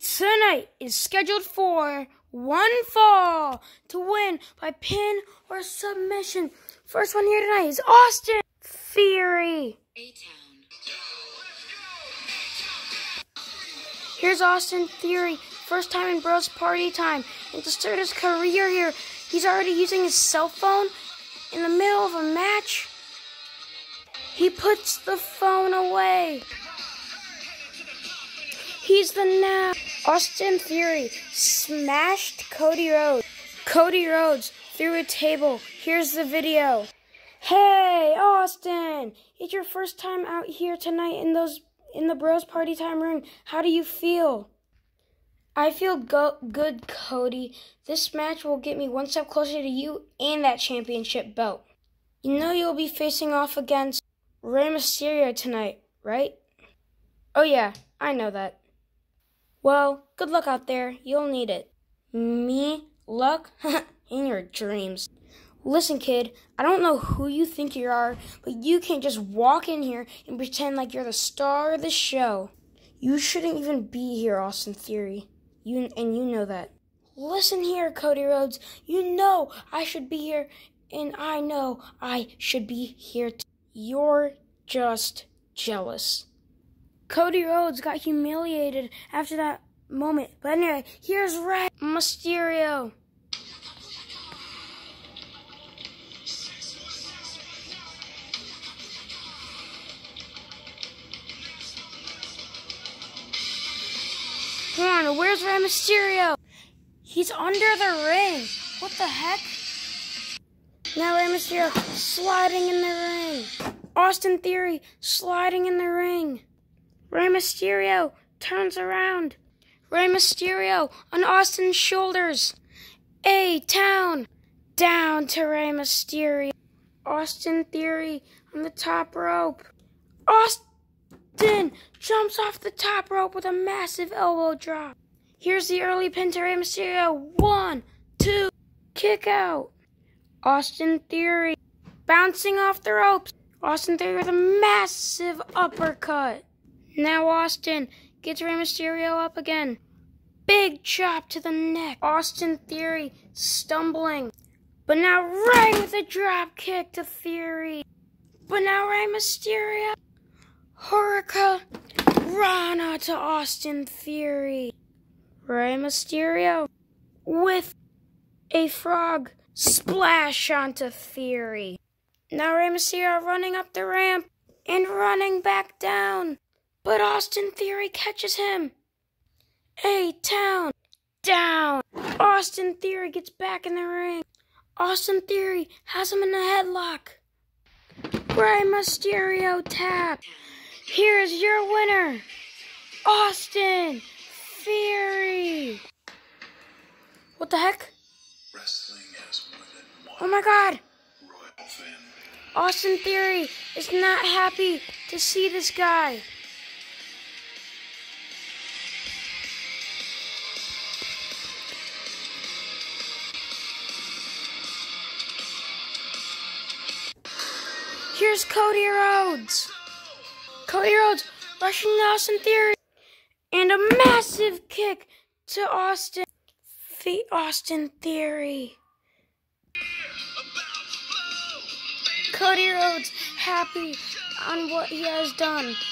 Tonight is scheduled for one fall to win by pin or submission. First one here tonight is Austin Theory. Here's Austin Theory, first time in Bros Party Time. And to start his career here, he's already using his cell phone in the middle of a match. He puts the phone away. He's the now. Austin Theory smashed Cody Rhodes. Cody Rhodes threw a table. Here's the video. Hey, Austin! It's your first time out here tonight in the Bros Party Time ring. How do you feel? I feel good, Cody. This match will get me one step closer to you and that championship belt. You know you'll be facing off against Rey Mysterio tonight, right? Oh yeah, I know that. Well, good luck out there. You'll need it. Me? Luck? In your dreams. Listen, kid, I don't know who you think you are, but you can't just walk in here and pretend like you're the star of the show. You shouldn't even be here, Austin Theory. You know that. Listen here, Cody Rhodes. You know I should be here, and I know I should be here too. You're just jealous. Cody Rhodes got humiliated after that moment. But anyway, here's Rey Mysterio. Come on, where's Rey Mysterio? He's under the ring. What the heck? Now Rey Mysterio sliding in the ring. Austin Theory sliding in the ring. Rey Mysterio turns around. Rey Mysterio on Austin's shoulders. A-Town. Down to Rey Mysterio. Austin Theory on the top rope. Austin jumps off the top rope with a massive elbow drop. Here's the early pin to Rey Mysterio. 1, 2, kick out. Austin Theory bouncing off the ropes. Austin Theory with a massive uppercut. Now Austin gets Rey Mysterio up again. Big chop to the neck. Austin Theory stumbling. But now Rey with a drop kick to Theory. But now Rey Mysterio. Hurricane Rana to Austin Theory. Rey Mysterio with a frog splash onto Theory. Now Rey Mysterio running up the ramp and running back down. But Austin Theory catches him. A-Town. Down. Austin Theory gets back in the ring. Austin Theory has him in a headlock. Rey Mysterio tap. Here's your winner, Austin Theory. What the heck? Wrestling has more than one. Oh my God. Royal family. Austin Theory is not happy to see this guy. Here's Cody Rhodes. Cody Rhodes rushing to Austin Theory. And a massive kick to Austin. Austin Theory. Cody Rhodes happy on what he has done.